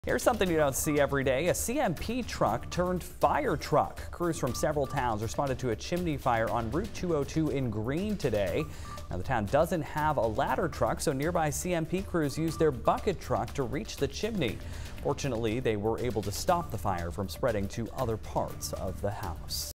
Here's something you don't see every day. A CMP truck turned fire truck. Crews from several towns responded to a chimney fire on Route 202 in Greene today. Now, the town doesn't have a ladder truck, so nearby CMP crews used their bucket truck to reach the chimney. Fortunately, they were able to stop the fire from spreading to other parts of the house.